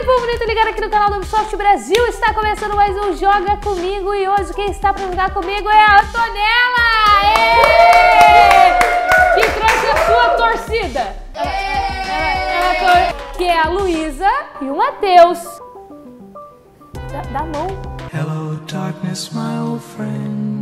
povo bonito ligado aqui no canal do Ubisoft Brasil. Está começando mais um Joga Comigo e hoje quem está para jogar comigo é a Antonella! Que trouxe a sua torcida! Que é a Luísa e o Matheus. Dá a mão. Hello, darkness, my old friend.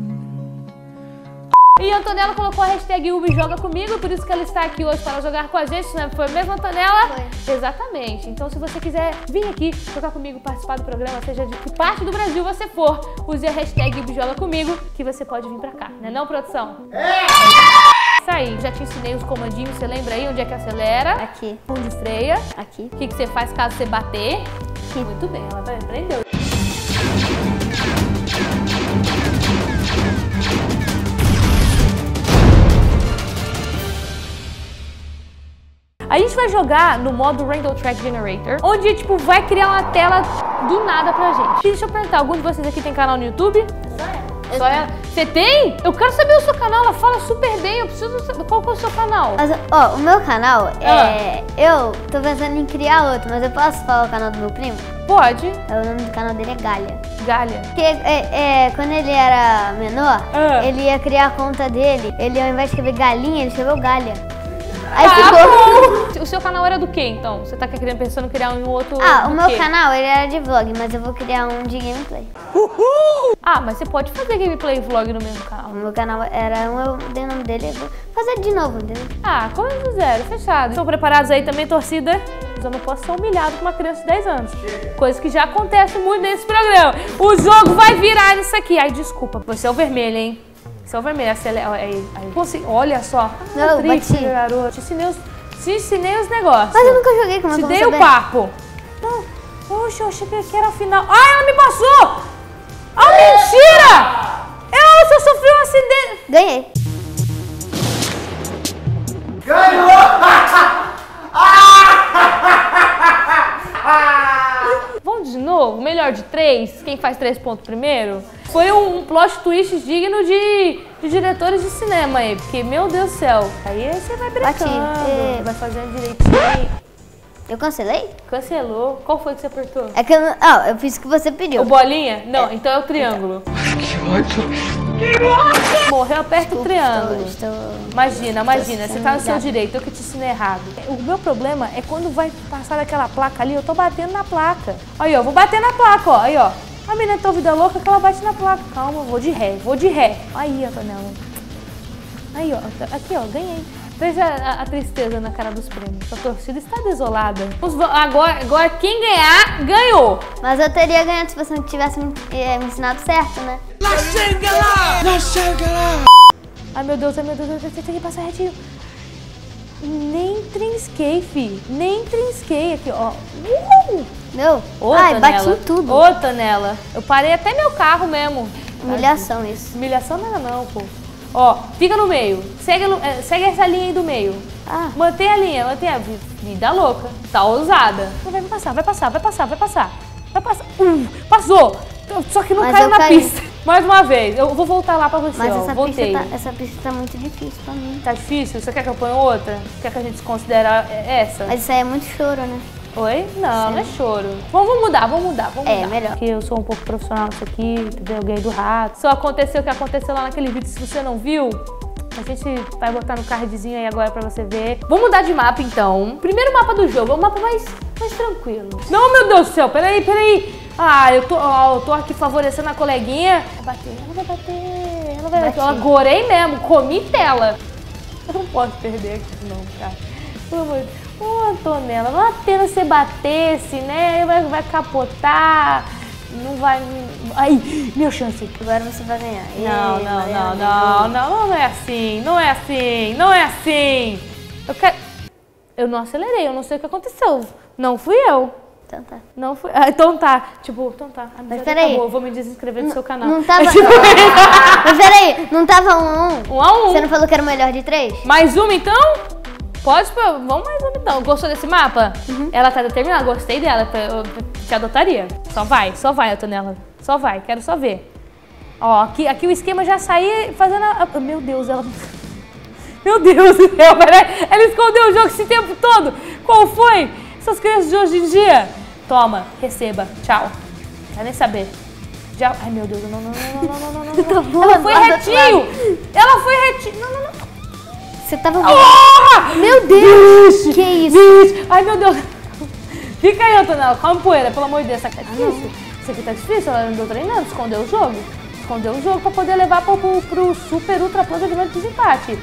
E a Antonella colocou a hashtag Joga Comigo, por isso que ela está aqui hoje para jogar com a gente, né? Foi mesmo, Antonella? Foi. Exatamente. Então, se você quiser vir aqui jogar comigo, participar do programa, seja de que parte do Brasil você for, use a hashtag Joga Comigo, que você pode vir pra cá, né não, produção? É! Isso aí, já te ensinei os comandinhos, você lembra aí onde é que acelera? Aqui. Onde freia? Aqui. O que você faz caso você bater? Aqui. Muito bem, ela aprendeu. A gente vai jogar no modo Random Track Generator, onde, tipo, vai criar uma tela do nada pra gente. Deixa eu perguntar, algum de vocês aqui tem canal no YouTube? Só ela. Você tem? Eu quero saber o seu canal, ela fala super bem, eu preciso saber qual que é o seu canal. Mas, ó, o meu canal é... Eu tô pensando em criar outro, mas eu posso falar o canal do meu primo? Pode. O nome do canal dele é Galha. Galha. Porque quando ele era menor, ele ia criar a conta dele, ele ao invés de escrever galinha, ele escreveu Galha. Aí ficou... O seu canal era do que, então? Você tá querendo, pensando em criar um outro... Ah, o meu canal, ele era de vlog, mas eu vou criar um de gameplay. Uhul! Ah, mas você pode fazer gameplay e vlog no mesmo canal. O meu canal era eu dei o nome dele, eu vou fazer de novo, entendeu? Ah, como eles fizeram? Fechado. Estão preparados aí também, torcida? Mas eu não posso ser humilhado com uma criança de 10 anos. Coisa que já acontece muito nesse programa. O jogo vai virar nisso aqui. Ai, desculpa, você é o vermelho, hein? Você é o vermelho, acelera. Olha só. Não, bati. Garoto. Te ensinei os negócios. Mas eu nunca joguei, como Te eu dei o papo. Não. Poxa, eu achei que era a final. Ah, ela me passou! Ah, mentira! Ela só sofreu um acidente. Ganhei. Ganhou! Vamos de novo? Melhor de 3? Quem faz 3 pontos primeiro? Foi um plot twist digno de diretores de cinema aí, porque, meu Deus do céu, aí você vai brincando, vai fazendo direitinho. Eu cancelei? Cancelou. Qual foi que você apertou? É que eu fiz o que você pediu. O bolinha? Não, então é o triângulo. Morreu, aperta o triângulo. Imagina, você tá no seu direito, eu que te ensinei errado. O meu problema é quando vai passar daquela placa ali, eu tô batendo na placa. Aí, ó, vou bater na placa, ó, aí, ó. A menina tá vida louca que ela bate na placa. Calma, vou de ré. Aí, Antonella. Aí, ó, aqui, ó, ganhei. Veja a tristeza na cara dos prêmios. A torcida está desolada. Agora quem ganhar, ganhou. Mas eu teria ganhado se você não tivesse me ensinado certo, né? Ai, meu Deus, eu tenho que passar retinho. Nem trisquei, fi. Nem trisquei aqui, ó. Meu, Ai, bati em tudo. Ô, Antonella, eu parei até meu carro mesmo. Humilhação isso. Humilhação não, pô. Ó, fica no meio. Segue essa linha aí do meio. Mantém a linha. Vida louca. Tá ousada. Vai passar. Passou. Só que não caiu na pista. Mais uma vez. Eu vou voltar lá pra você, mas ó. essa pista tá muito difícil pra mim. Tá difícil? Você quer que eu ponha outra? Quer que a gente considere essa? Mas isso aí é muito choro, né? Oi? Não é choro. Vamos mudar. É, melhor. Porque eu sou um pouco profissional nisso aqui, entendeu? Eu ganhei do rato. Só aconteceu o que aconteceu lá naquele vídeo, se você não viu, a gente vai botar no cardzinho aí agora pra você ver. Vamos mudar de mapa, então. Primeiro mapa do jogo, é um mapa mais tranquilo. Não, meu Deus do céu, peraí. Ah, eu tô aqui favorecendo a coleguinha. Ela vai bater. Eu agorei mesmo, comi tela. Eu não posso perder aqui não, cara. Pelo amor de Deus. Ô, Antonella, não é pena você batesse, né? Vai capotar, não vai... Aí, minha chance. Agora você vai ganhar. Não é assim. Eu não acelerei, eu não sei o que aconteceu. Não fui eu. Então tá. Não fui... então tá. Mas peraí. Acabou, eu vou me desinscrever do seu canal. Não tava... Mas peraí, não tava 1-1? 1-1. Você não falou que era o melhor de 3? Mais uma, então? Vamos mais uma então. Gostou desse mapa? Ela tá determinada, gostei dela, eu te adotaria. Só vai, Antonella. Só vai, quero só ver. Ó, aqui o esquema já saía fazendo Meu Deus, ela... Meu Deus do céu, ela escondeu o jogo esse tempo todo. Qual foi? Essas crianças de hoje em dia. Toma, receba. Tchau. Não quero nem saber. Já... Ai, meu Deus, não. Ela foi retinho. Ela foi retinho. Não. Você tava... Oh! Meu Deus! Vixe, que isso? Vixe. Ai, meu Deus. Fica aí, Antonella. Come poeira, pelo amor de Deus. Isso aqui tá difícil. Isso aqui tá difícil. Ela andou treinando, escondeu o jogo. Escondeu o jogo pra poder levar pro super ultra plus de desempate.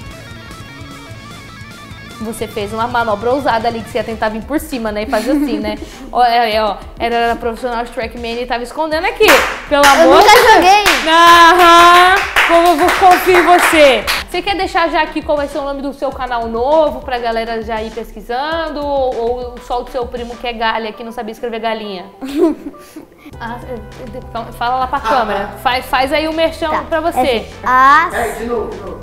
Você fez uma manobra ousada ali, que você ia tentar vir por cima, né? E fazer assim, né? Ó, era profissional de Trackman e tava escondendo aqui. Pelo amor de Deus. Eu nunca joguei. Aham. Como eu confio em você. Você quer deixar já aqui qual vai ser o nome do seu canal novo pra galera já ir pesquisando? Ou só o seu primo que é galha, que não sabia escrever galinha? Fala lá pra câmera. Faz aí o merchan pra você. De novo.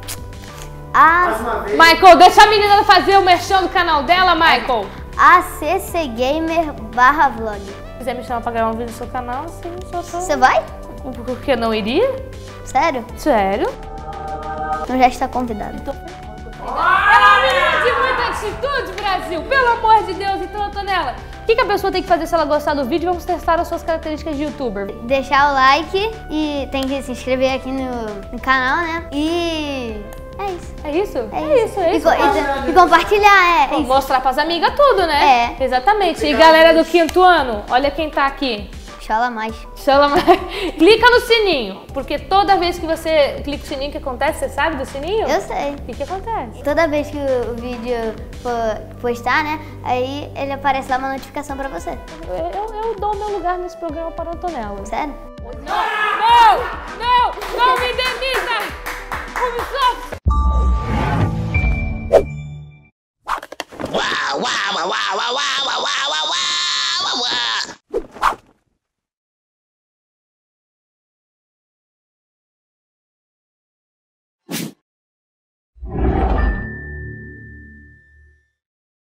Michael, deixa a menina fazer o merchan do canal dela, Michael. ACCgamer/vlog. Se quiser me chamar pra gravar um vídeo no seu canal, sim, Você vai? Por que não iria? Sério? Sério? Então já está convidado. Ela é uma menina de muita atitude, Brasil! Pelo amor de Deus, então, Antonella, o que a pessoa tem que fazer se ela gostar do vídeo? Vamos testar as suas características de youtuber. Deixar o like e tem que se inscrever aqui no canal, né? E... é isso. É isso? E compartilhar, é isso. Mostrar pras amigas tudo, né? É. Exatamente. E galera do 5º ano, olha quem tá aqui. Chola mais. Clica no sininho, porque toda vez que você clica no sininho, o que acontece? Você sabe do sininho? Eu sei. O que acontece? Toda vez que o vídeo for postar, né? Aí ele aparece lá uma notificação pra você. Eu dou meu lugar nesse programa para a Antonella. Sério? Não me demita! Começou!